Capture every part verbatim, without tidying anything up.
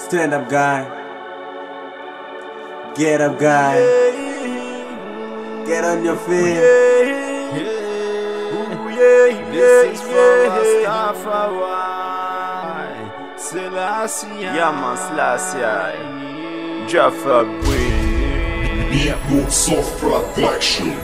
Stand up guy. Get up guy. Get on your feet. This is for Rastafari. Selassie. Yeah man, Selassie. Jafral Boendy. Beat Soft Production.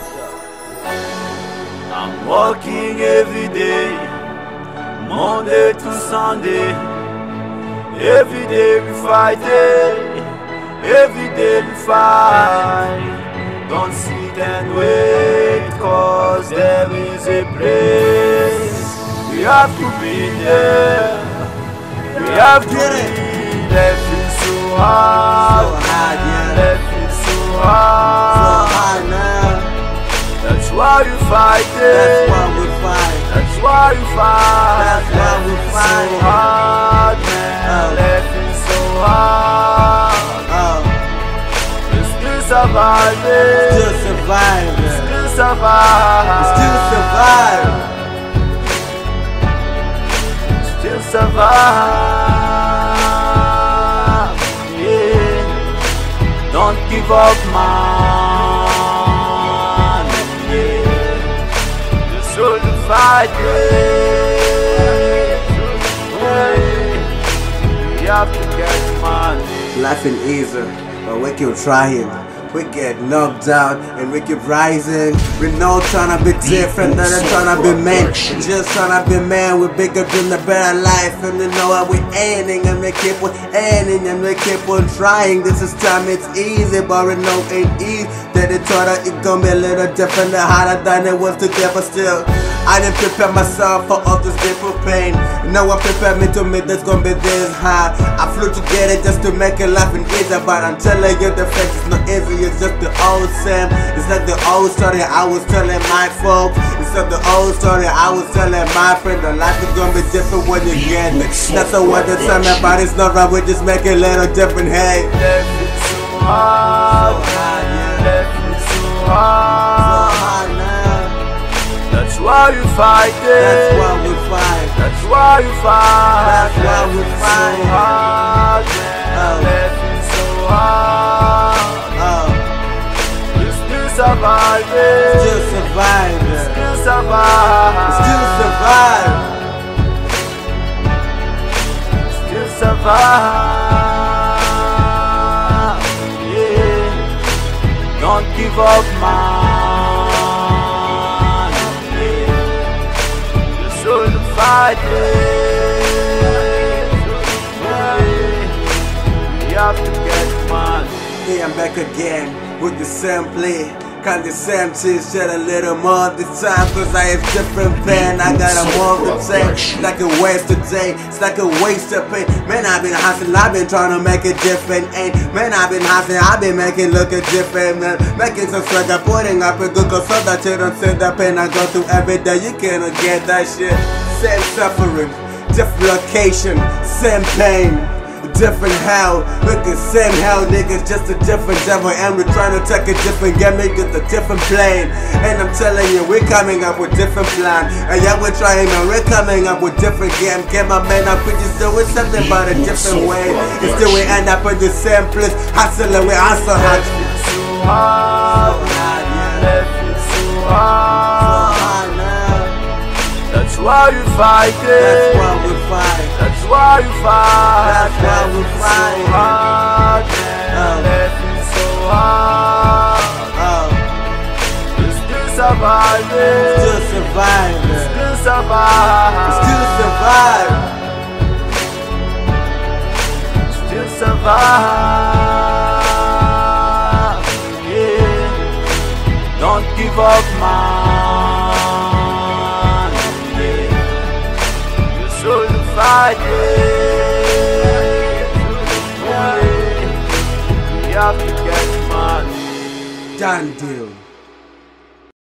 I'm walking every day, Monday to Sunday. Every day we fight it, every day we fight. Don't sit and wait, cause there is a place. We have to be there, we have to be there. Feel so hard, life is so hard now. That's why you fight it, That's why we fight. that's why you fight. That's why we fight. So hard, man. Life is so hard. Oh, We're still surviving. still surviving. Still survive. Still survive. Still survive. Yeah. Don't give up, man. Yeah. You're so to fight. Yeah. Yeah. You have to get money. Life ain't easy, but we keep trying. We get knocked out and we keep rising. We know trying to be different, not trying to be man. Just trying to be man with bigger dreams, a better life. And we know what we're aiming, and we keep on aiming, and we keep on trying. This is time it's easy, but we know it ain't easy. That it thought that it gonna be a little different, harder than it was to get, but still I didn't prepare myself for all this different pain. No one prepared me to meet this gonna be this high. I flew to get it just to make it life easier, but I'm telling you the fact it's not easy. It's just the old same. It's like the old story I was telling my folks. It's like the old story I was telling my friend. The life is gonna be different when you get it. That's the what they tell me about. It's not right. We just make it a little different. Hey, Life is so hard, man. Life is so hard. That's why you fight it. that's why we fight. That's why you fight. That's why we fight. So hard, man. Life is so hard. Oh, You're still surviving. still surviving. Still survive. Still survive. Still survive. Yeah. Don't give up, man. Yeah. You're so to fight it. Yeah. You have to get money. Hey, I'm back again with the same play. Kind of same shit, shed a little more this time, cause I have different pain. I got a more to say. It's like a waste today, it's like a waste of pain. Man, I've been hustling, I've been trying to make it different. Ain't man, I've been hustling, I've been making look a different. Man, making some swagger, putting up a good cause so that you don't see the pain I go through every day. You cannot get that shit. Same suffering, different location, same pain. Different hell, look at same hell, niggas, just a different devil. And we're trying to take a different game, make it a different plane. And I'm telling you, we're coming up with different plan. And yeah, we're trying, man, we're coming up with different game. Get my man up, we just doing something but a different way. And still we end up in the same place, hustling, we hustle hard. Life is so hard, life is so hard. That's why you fight it. That's why we fight. That's why you fight. That's why we fight. So hard, man. Life is so hard. Oh, You're still surviving. still surviving. Still survive. Still survive. Still survive. Yeah. Don't give up, man. Yeah. You're so to fight it. Yeah. You have to get money. Done deal.